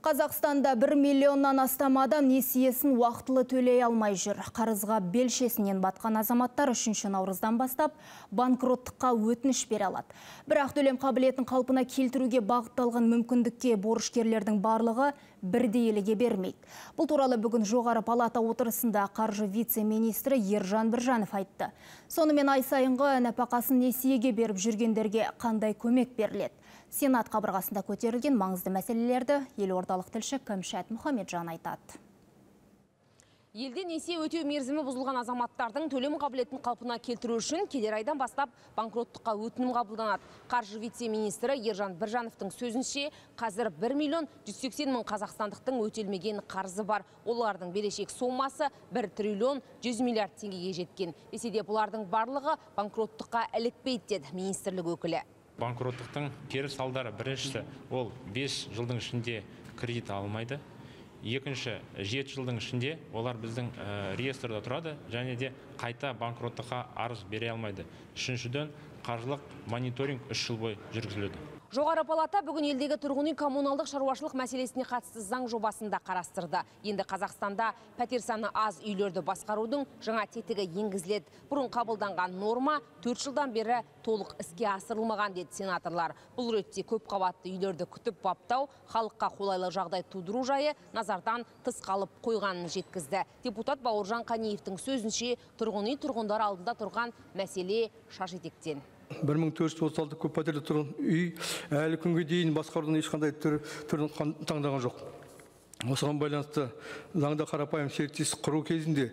Қазақстанда 1 миллионнан астам адам несиесін уақытылы төлей алмай жүр. Қарызға белшесінен батқан азаматтар 3 наурыздан бастап банкроттыққа өтініш бере алады. Бірақ төлем қабілетін қалпына келтіруге бағытталған мүмкіндікке борышкерлердің барлығы бірдейліге бермейді. Бұл туралы бүгін жоғары палата отырысында қаржы вице-министрі Ержан Біржанов айтты. Сонымен ай сайынғы нәпақасын несиеге беріп жүргендерге қандай көмек беріледі? Сенат қабырғасында көтерілген маңызды мәселелерді елордалық тілші Кәмшат Мұхамеджан айтады. Елде несие өтеу мерзімі бұзылған азаматтардың төлем қабілетін қалпына келтіру үшін келер айдан бастап банкроттыққа өтінім қабылданады. Қаржы вице-министрі Ержан Біржановтың сөзінше, қазір 1 миллион 180 мың қазақстандықтың өтелмеген қарызы бар. Олардың берешек сомасы 1 триллион 100 миллиард теңгеге жеткен. Десе де бұлардың барлығы банкроттыққа ілікпейді деді министрлік өкілі. Банкроттықтың кері салдары біріншісі ол 5 жылдың ішінде кредит алмайды. Екінші 7 жылдың ішінде олар біздің реестрда тұрады және де қайта банкроттыққа арыз бере алмайды. Үшіншіден қаржылық мониторинг 3 жыл бойы жүргізіледі. Жоғары палата бүгін елдегі тұрғын үй коммуналдық шаруашылық мәселесіне қатысты заң жобасында қарастырды. Енді Қазақстанда пәтер саны аз үйлерді басқарудың жаңа тетігі енгізіледі. Бұрын қабылданған норма 4 жылдан бері толық іске асырылмаған деді сенаторлар. Бұл ретте көп қабатты үйлерді күтіп баптау, халыққа қолайлы жағдай тудыру жайы назардан тыс қалып қойғанын жеткізді. Депутат Бауыржан Қанеевтің сөзінше, тұрғын үй тұрғындар алдында тұрған мәселе шаш етектен. 1436 көп пәтерлі тұрғын үй әлі күнге дейін басқарудың ешқандай түрін таңдаған жоқ. Осыған байланысты заңда қарапайым серіктестік құру кезінде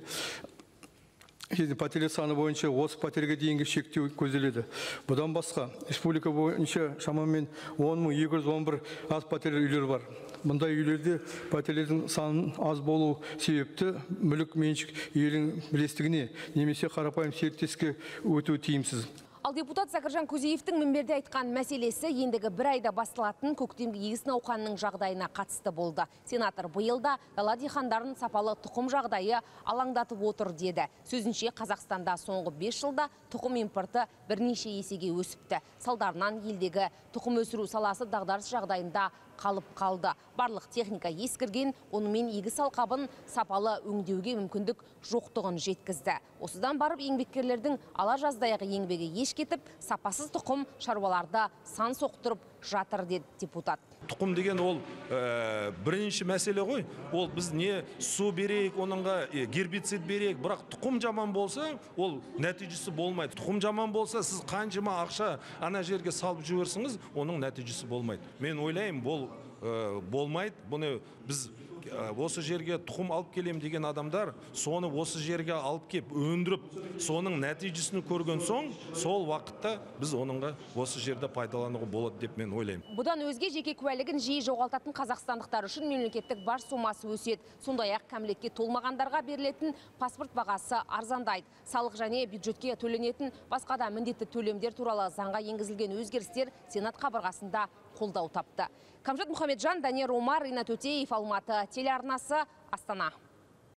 пәтерлер саны бойынша осы пәтерге дейінгі шектеу көзделеді. Бұдан басқа республика бойынша шамамен 10.211 аз пәтерлі үйлер бар. Мұндай үйлерде пәтерлердің санының аз болу себепті мүлік меншік иелерінің бірлестігіне немесе қарапайым серіктестікке өтуі тиімсіз. Ал депутат Закиржан Көзеевтің мінберде айтқан мәселесі ендігі 1 айда басталатын көктемгі егіс науқанының жағдайына қатысты болды. Сенатор биылда дала диқандарын сапалы тұқым жағдайы алаңдатып отыр деді. Сөзінше, Қазақстанда соңғы 5 жылда тұқым импорты бірнеше есеге өсіпті. Салдарынан елдегі тұқым өсіру саласы дағдарыс жағдайында қалып қалды. Барлық техника ескірген, онымен егіс алқабын сапалы өңдеуге мүмкіндік жоқтығын жеткізді. Осыдан барып еңбеккерлердің ала жаздайғы еңбегі еш кетіп, сапасыз тұқым шаруаларда сан соқтырып жатыр деді депутат. Тұқым деген ол бірінші мәселе ғой. Ол біз не су берейік, оныңға гербицид берейік, бірақ тұқым жаман болса, ол нәтижесі болмайды. Тұқым жаман болса, сіз қаншама ақша ана жерге салып жіберсіңіз, оның нәтижесі болмайды. Мен ойлаймын, бұл болмайды. Бұны біз осы жерге тұқым алып келем деген адамдар соны осы жерге алып кеп өндіріп, соның нәтижесін көрген соң, сол уақытта біз оныңға осы жерде пайдалануға болады деп мен ойлаймын. Бұдан өзге жеке куәлігін жиі жоғалтатын қазақстандықтар үшін мемлекеттік баж сомасы өседі. Сондай-ақ кәмелетке толмағандарға берілетін паспорт бағасы арзандайды. Салық және бюджетке төленетін басқа да міндетті төлемдер туралы заңға енгізілген өзгерістер Сенат қабырғасында қолдау тапты. Кәмшат Мұхамеджан, Данияр Омар, Ринат Өтеев, Алматы телеарнасы, Астана.